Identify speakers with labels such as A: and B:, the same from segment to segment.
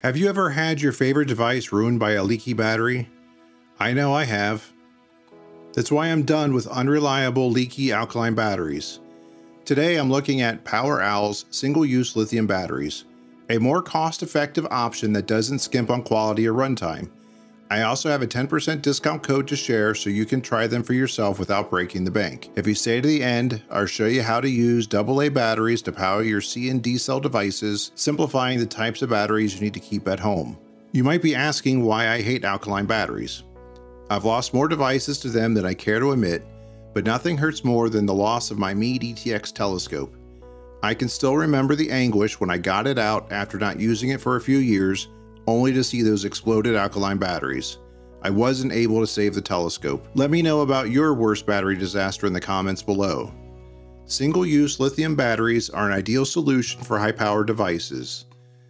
A: Have you ever had your favorite device ruined by a leaky battery? I know I have. That's why I'm done with unreliable leaky alkaline batteries. Today I'm looking at PowerOwl's single-use lithium batteries, a more cost-effective option that doesn't skimp on quality or runtime. I also have a 10% discount code to share so you can try them for yourself without breaking the bank. If you stay to the end, I'll show you how to use AA batteries to power your C and D cell devices, simplifying the types of batteries you need to keep at home. You might be asking why I hate alkaline batteries. I've lost more devices to them than I care to admit, but nothing hurts more than the loss of my Meade ETX telescope. I can still remember the anguish when I got it out after not using it for a few years, only to see those exploded alkaline batteries. I wasn't able to save the telescope. Let me know about your worst battery disaster in the comments below. Single-use lithium batteries are an ideal solution for high-powered devices.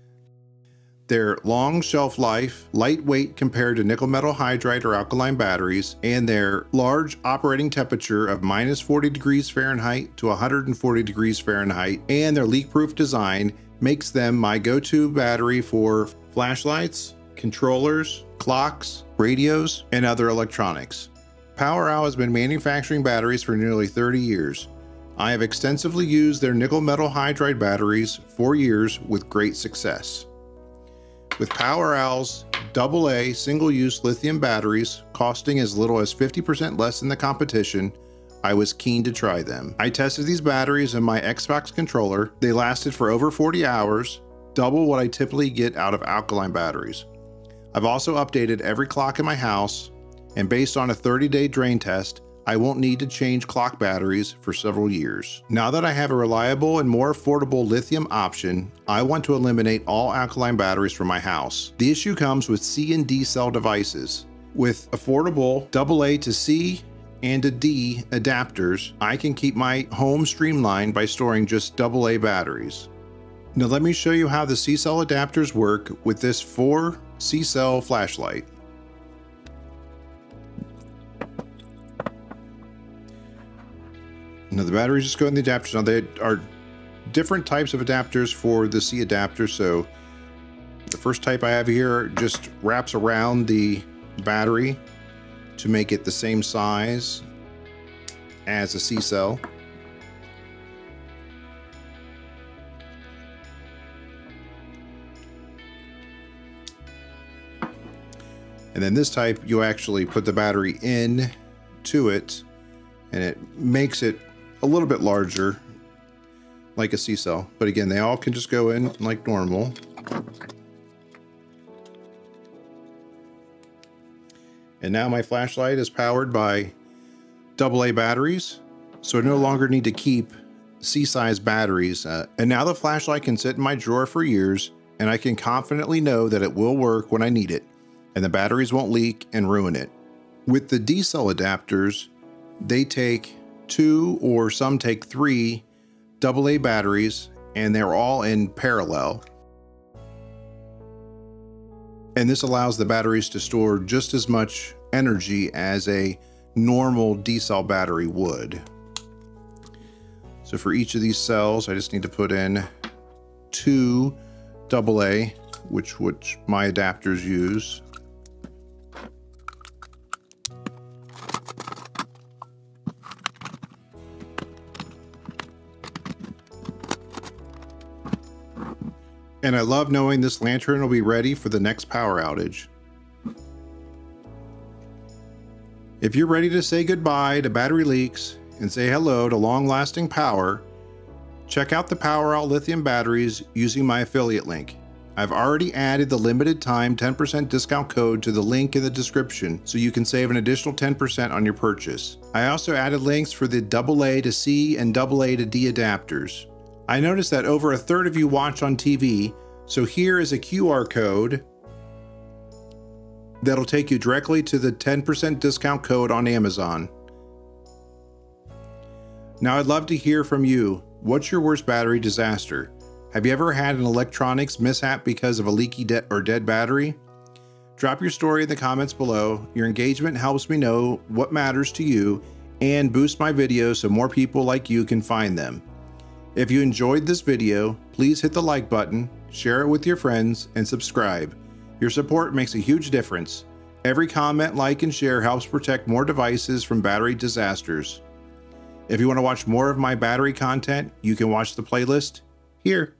A: Their long shelf life, lightweight compared to nickel metal hydride or alkaline batteries, and their large operating temperature of -40 degrees Fahrenheit to 140 degrees Fahrenheit, and their leak-proof design makes them my go-to battery for flashlights, controllers, clocks, radios, and other electronics. PowerOwl has been manufacturing batteries for nearly 30 years. I have extensively used their nickel metal hydride batteries for years with great success. With PowerOwl's AA single-use lithium batteries costing as little as 50% less than the competition, I was keen to try them. I tested these batteries in my Xbox controller. They lasted for over 40 hours, double what I typically get out of alkaline batteries. I've also updated every clock in my house, and based on a 30-day drain test, I won't need to change clock batteries for several years. Now that I have a reliable and more affordable lithium option, I want to eliminate all alkaline batteries from my house. The issue comes with C and D cell devices. With affordable AA to C and to D adapters, I can keep my home streamlined by storing just AA batteries. Now let me show you how the C-cell adapters work with this 4 C-cell flashlight. Now the batteries just go in the adapters. Now they are different types of adapters for the C adapter. So the first type I have here just wraps around the battery to make it the same size as a C-cell. And then this type, you actually put the battery in to it, and it makes it a little bit larger, like a C-cell. But again, they all can just go in like normal. And now my flashlight is powered by AA batteries, so I no longer need to keep C-size batteries. And now the flashlight can sit in my drawer for years, and I can confidently know that it will work when I need it, and the batteries won't leak and ruin it. With the D-cell adapters, they take 2 or some take 3 AA batteries, and they're all in parallel. And this allows the batteries to store just as much energy as a normal D-cell battery would. So for each of these cells, I just need to put in 2 AA, which my adapters use. And I love knowing this lantern will be ready for the next power outage. If you're ready to say goodbye to battery leaks and say hello to long-lasting power, check out the PowerOwl lithium batteries using my affiliate link. I've already added the limited time 10% discount code to the link in the description so you can save an additional 10% on your purchase. I also added links for the AA to C and AA to D adapters. I noticed that over a third of you watch on TV, so here is a QR code that'll take you directly to the 10% discount code on Amazon. Now I'd love to hear from you. What's your worst battery disaster? Have you ever had an electronics mishap because of a leaky or dead battery? Drop your story in the comments below. Your engagement helps me know what matters to you and boost my videos so more people like you can find them. If you enjoyed this video, please hit the like button, share it with your friends, and subscribe. Your support makes a huge difference. Every comment, like, and share helps protect more devices from battery disasters. If you want to watch more of my battery content, you can watch the playlist here.